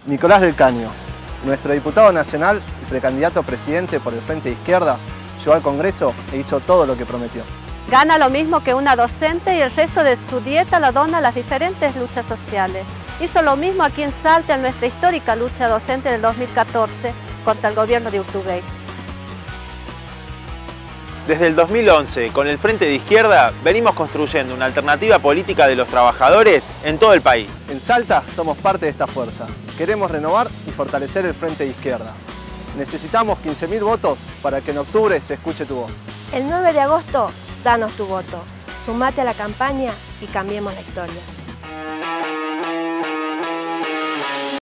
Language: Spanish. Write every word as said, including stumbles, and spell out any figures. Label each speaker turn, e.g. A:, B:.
A: Nicolás del Caño, nuestro diputado nacional y precandidato a presidente por el Frente de Izquierda, llegó al Congreso e hizo todo lo que prometió.
B: Gana lo mismo que una docente y el resto de su dieta la dona a las diferentes luchas sociales. Hizo lo mismo aquí en Salta en nuestra histórica lucha docente del dos mil catorce contra el gobierno de Urtubey.
C: Desde el dos mil once, con el Frente de Izquierda, venimos construyendo una alternativa política de los trabajadores en todo el país.
A: En Salta somos parte de esta fuerza. Queremos renovar y fortalecer el Frente de Izquierda. Necesitamos quince mil votos para que en octubre se escuche tu voz.
D: El nueve de agosto, danos tu voto. Sumate a la campaña y cambiemos la historia.